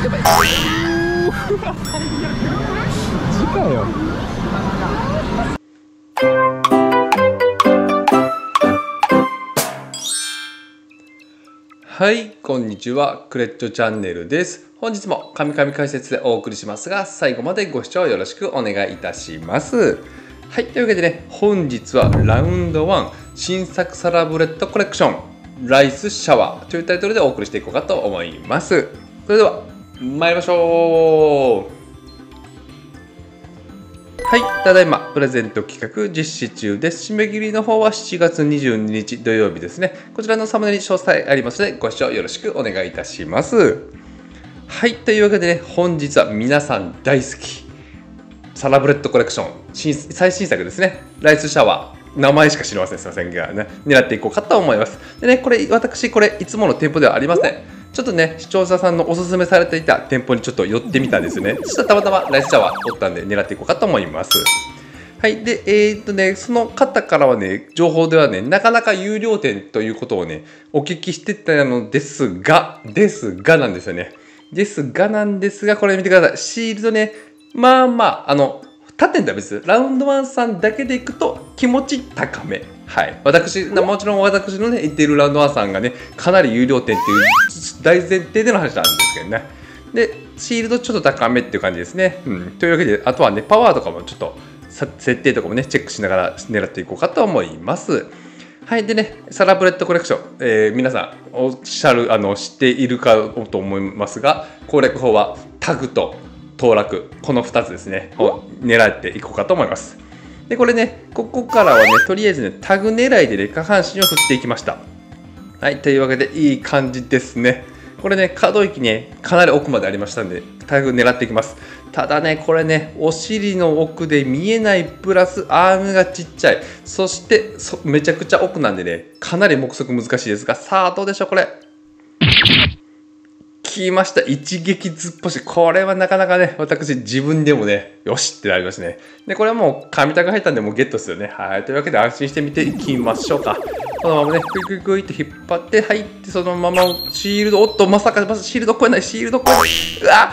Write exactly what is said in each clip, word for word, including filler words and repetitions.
やばい。うわ、最悪。マジかよ。はい、こんにちは。クレッチョチャンネルです。本日も神々解説でお送りしますが、最後までご視聴よろしくお願いいたします。はい、というわけでね、本日はラウンドワン新作サラブレッドコレクションライスシャワーというタイトルでお送りしていこうかと思います。それでは参りましょう。はい、ただいまプレゼント企画実施中です。締め切りの方はしちがつにじゅうににち土曜日ですね。こちらのサムネに詳細ありますのでご視聴よろしくお願いいたします。はい、というわけでね、本日は皆さん大好きサラブレッドコレクション新最新作ですね。ライスシャワー。名前しか知りません。すいませんがね、狙っていこうかと思います。でね、これ私これいつもの店舗ではありません。ちょっとね、視聴者さんのおすすめされていた店舗にちょっと寄ってみたんですね。そしたらたまたまライスシャワーおったんで狙っていこうかと思います。はい。で、えー、っとね、その方からはね、情報ではね、なかなか有料店ということをね、お聞きしてたのですが、ですがなんですよね。ですがなんですが、これ見てください。シールドね、まあまあ、あの、他店とは別、ラウンドワンさんだけでいくと気持ち高め。はい。私、もちろん私のね、言っているラウンドワンさんがね、かなり有料店っていう大前提での話なんですけどね。で、シールドちょっと高めっていう感じですね。うん。というわけで、あとはね、パワーとかもちょっと、設定とかもね、チェックしながら狙っていこうかと思います。はい。でね、サラブレッドコレクション、えー、皆さんおっしゃる、あの、知っているかと思いますが、攻略法はタグと当落、このふたつですね、を狙っていこうかと思います。で、これね、ここからはね、とりあえずね、タグ狙いでね、下半身を振っていきました。はい。というわけで、いい感じですね。これね、可動域ね、かなり奥までありましたんで、タグ狙っていきます。ただね、これね、お尻の奥で見えないプラスアームがちっちゃい。そしてそ、めちゃくちゃ奥なんでね、かなり目測難しいですが、さあ、どうでしょう、これ。来ました。一撃突っ走り。これはなかなかね、私自分でもね、よしってなりますね。で、これはもう紙タグ入ったんで、もうゲットですよね。はい。というわけで安心して見ていきましょうか。このままね、クイクイクイって引っ張って、入って、そのままシールド、おっと、まさか、まさシールド超えない、シールド超えない。うわ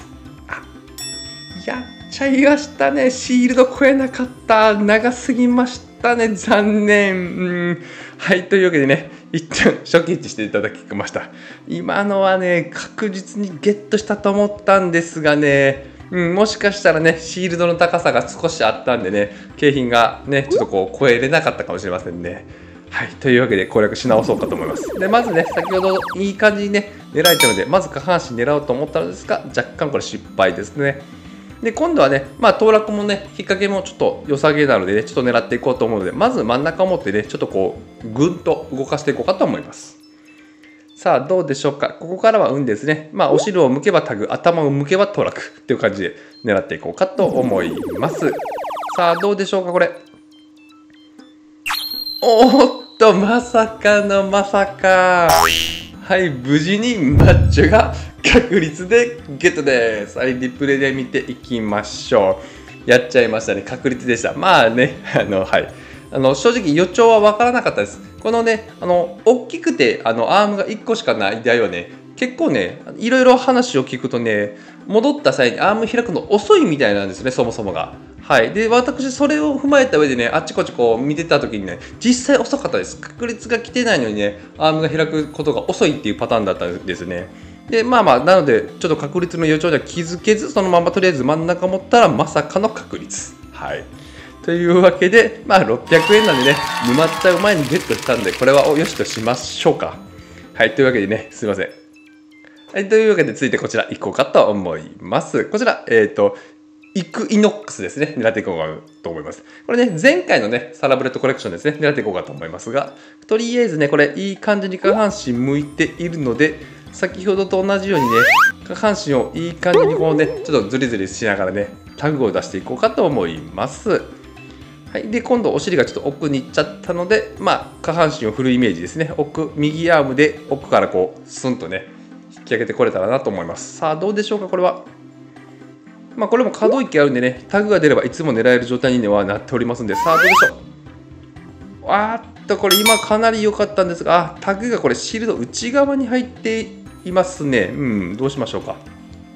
やっちゃいましたね。シールド超えなかった。長すぎましたね。残念。うん。はい。というわけでね、一旦初期位置していただきました。今のはね、確実にゲットしたと思ったんですがね、うん、もしかしたらね、シールドの高さが少しあったんでね、景品がね、ちょっとこう超えれなかったかもしれませんね。はい。というわけで攻略し直そうかと思います。で、まずね、先ほどいい感じにね、狙えたので、まず下半身狙おうと思ったのですが、若干これ失敗ですね。で、今度はね、まあ、当落もね、引っ掛けもちょっと良さげなのでね、ちょっと狙っていこうと思うので、まず真ん中を持ってね、ちょっとこう、ぐんと動かしていこうかと思います。さあ、どうでしょうか。ここからは運ですね。まあ、お尻を向けばタグ、頭を向けば当落っていう感じで狙っていこうかと思います。さあ、どうでしょうか、これ。おーっと、まさかのまさか。はい、無事にマッチョが確率でゲットです。はい、リプレイで見ていきましょう。やっちゃいましたね。確率でした。まあね、あの、はい。あの、正直予兆は分からなかったです。このね、あの、大きくて、あの、アームがいっこしかない台はね、結構ね、いろいろ話を聞くとね、戻った際にアーム開くの遅いみたいなんですね、そもそもが。はい。で、私、それを踏まえた上でね、あっちこっちこう見てた時にね、実際遅かったです。確率が来てないのにね、アームが開くことが遅いっていうパターンだったんですね。で、まあまあ、なので、ちょっと確率の予兆には気づけず、そのままとりあえず真ん中持ったら、まさかの確率。はい。というわけで、まあ、ろっぴゃくえんなんでね、沼っちゃう前にゲットしたんで、これはよしとしましょうか。はい。というわけでね、すいません。はい。というわけで、続いてこちら行こうかと思います。こちら、えっと、イクイノックスですね。狙っていこうかと思います。これね、前回のね、サラブレッドコレクションですね。狙っていこうかと思いますが、とりあえずね、これ、いい感じに下半身向いているので、先ほどと同じようにね、下半身をいい感じにこうね、ちょっとズリズリしながらね、タグを出していこうかと思います。はい。で、今度お尻がちょっと奥に行っちゃったので、まあ、下半身を振るイメージですね。奥、右アームで奥からこう、スンとね、引き上げてこれたらなと思います。さあ、どうでしょうか、これは。まあこれも可動域あるんでね、タグが出ればいつも狙える状態にはなっておりますんで、さあどうでしょう。あーっと、これ今かなり良かったんですが、あ、タグがこれシールド内側に入っていますね。うん、どうしましょうか。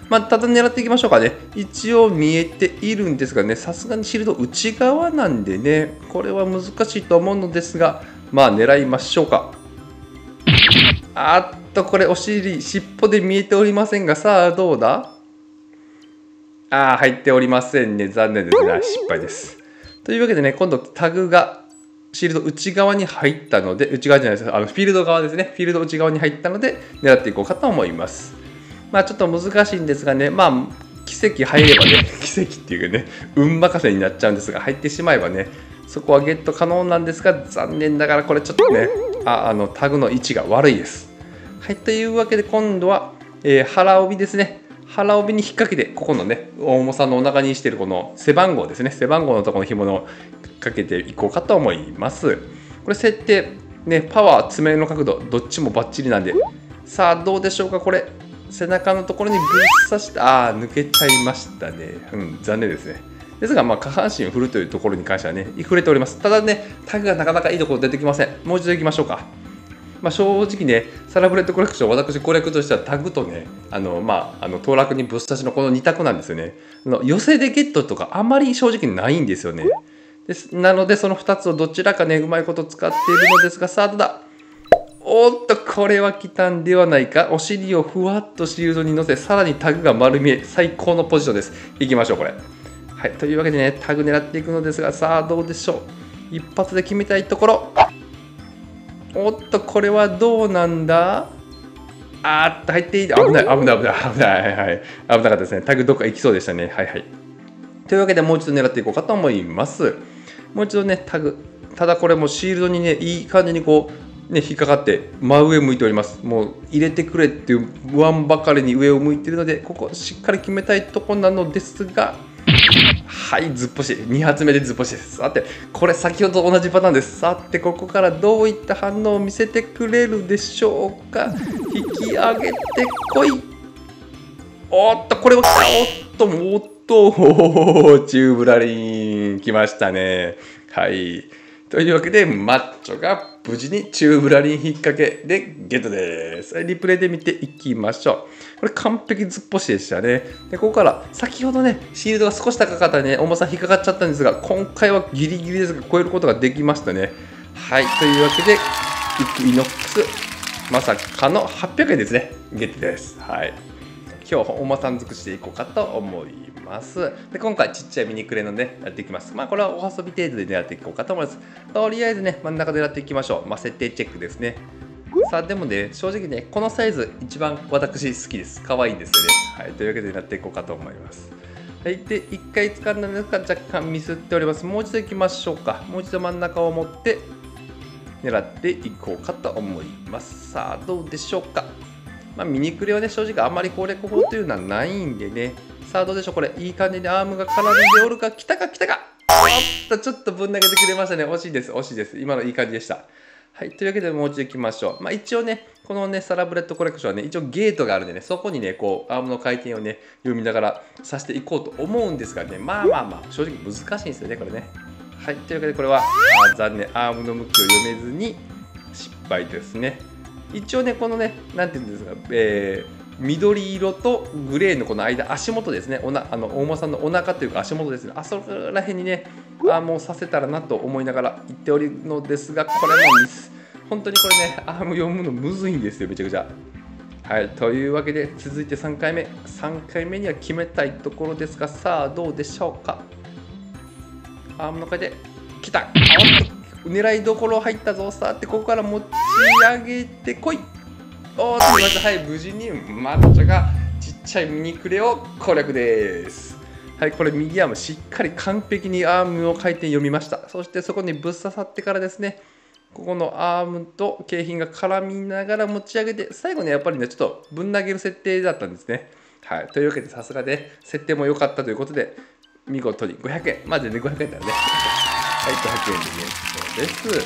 まあ、ただ狙っていきましょうかね。一応見えているんですがね、さすがにシールド内側なんでね、これは難しいと思うのですが、まあ狙いましょうか。あっと、これお尻、尻尾で見えておりませんが、さあどうだ？ああ、入っておりませんね。残念ですね。失敗です。というわけでね、今度タグがシールド内側に入ったので、内側じゃないです。あのフィールド側ですね。フィールド内側に入ったので、狙っていこうかと思います。まあちょっと難しいんですがね、まあ奇跡入ればね、奇跡っていうかね、運任せになっちゃうんですが、入ってしまえばね、そこはゲット可能なんですが、残念ながらこれちょっとね、ああのタグの位置が悪いです。はい、というわけで今度は、えー、腹帯ですね。腹帯に引っ掛けて、ここのね、大重さんのお腹にしているこの背番号ですね。背番号のところの紐をかけていこうかと思います。これ設定、ね、パワー、爪の角度、どっちもバッチリなんで、さあどうでしょうか、これ。背中のところにぶっ刺して、ああ、抜けちゃいましたね。うん、残念ですね。ですが、まあ、下半身を振るというところに関してはね、触れております。ただね、タグがなかなかいいところ出てきません。もう一度いきましょうか。まあ、正直ね、サラブレッドコレクション、私コレクトとしてはタグとね、あの、まあ、あの、当落にぶっ刺しのこのに択なんですよね。あの寄せでゲットとかあまり正直ないんですよね。ですなので、そのふたつをどちらかね、うまいこと使っているのですが、さあ、どうだ。おっと、これは来たんではないか。お尻をふわっとシールドに乗せ、さらにタグが丸見え、最高のポジションです。いきましょう、これ。はい、というわけでね、タグ狙っていくのですが、さあ、どうでしょう。一発で決めたいところ。おっと、これはどうなんだ？あーっと、入っていい。危ない、危ない、危ない、危ない、はい、危なかったですね。タグどっか行きそうでしたね。はいはい。というわけでもう一度狙っていこうかと思います。もう一度ね、タグ。ただこれもシールドにね、いい感じにこう、ね、引っかかって真上向いております。もう入れてくれっていう言わんばかりに上を向いているので、ここしっかり決めたいところなのですが、はい、ずっぽし。に発目でずっぽしです。さて、これ先ほどと同じパターンです。さて、ここからどういった反応を見せてくれるでしょうか。引き上げてこい。おっと、これは来た。おっと、おっと、チューブラリン、来ましたね。はい。というわけで、マッチョが無事にチューブラリン引っ掛けでゲットです。リプレイで見ていきましょう。これ完璧ずっぽしでしたね。で、ここから先ほどね、シールドが少し高かったね、重さ引っかかっちゃったんですが、今回はギリギリですが超えることができましたね。はい。というわけで、イクイノックス、まさかのはっぴゃくえんですね。ゲットです。はい。今日重さん尽くしていこうかと思います。で、今回ちっちゃいミニクレのね、やっていきます。まあこれはお遊び程度で狙っていこうかと思います。とりあえずね、真ん中で狙っていきましょう。まあ設定チェックですね。さあでもね、正直ね、このサイズ一番私好きです。可愛いんですよね。はい、というわけで狙っていこうかと思います。はい、で、いっかい掴んだんですが若干ミスっております。もう一度いきましょうか。もう一度真ん中を持って狙っていこうかと思います。さあ、どうでしょうか。まあ、ミニクレはね、正直あんまり攻略法というのはないんでね。さあ、どうでしょう、これ。いい感じにアームが絡んでおるか、来たか、来たか。おっと、ちょっとぶん投げてくれましたね。惜しいです、惜しいです。今のいい感じでした。はい、というわけでもう一度行きましょう。まあ、一応ね、このね、サラブレッドコレクションはね、一応ゲートがあるんでね、そこにね、こう、アームの回転をね、読みながらさせていこうと思うんですがね、まあまあまあ、正直難しいんですよね、これね。はい、というわけでこれは、あ残念、アームの向きを読めずに失敗ですね。一応ね、このね、なんていうんですか、えー、緑色とグレーのこの間、足元ですね、おなあの大間さんのお腹というか足元ですね、あそこら辺にね、アームをさせたらなと思いながら言っておるのですが、これもミス。本当にこれね、アーム読むのむずいんですよ、めちゃくちゃ。はい、というわけで、続いてさんかいめ。さんかいめには決めたいところですが、さあ、どうでしょうか。アームの回で、来た。狙いどころ入ったぞ。さあって、ここから持ち上げてこい。おー、とました。はい、無事にマッチョがちっちゃいミニクレを攻略です。はい、これ右アームしっかり完璧にアームの回転読みました。そしてそこにぶっ刺さってからですね、ここのアームと景品が絡みながら持ち上げて、最後ね、やっぱりね、ちょっとぶん投げる設定だったんですね。はい、というわけでさすがで、設定も良かったということで、見事にごひゃくえん。まあ全然ごひゃくえんだよね。はい、ごひゃくえんでゲットです。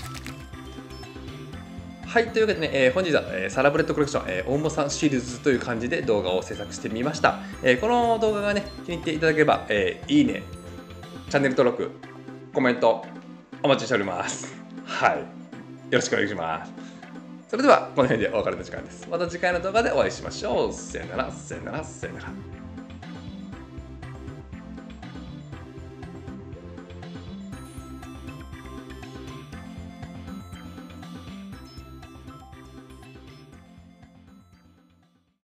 はい、というわけでね、えー、本日は、えー、サラブレッドコレクション、えー、大間さんシリーズという感じで動画を制作してみました。えー、この動画がね、気に入っていただければ、えー、いいね、チャンネル登録、コメント、お待ちしております。はい。よろしくお願いします。 それではこの辺でお別れの時間です。また次回の動画でお会いしましょう。さよなら、さよなら、さよなら。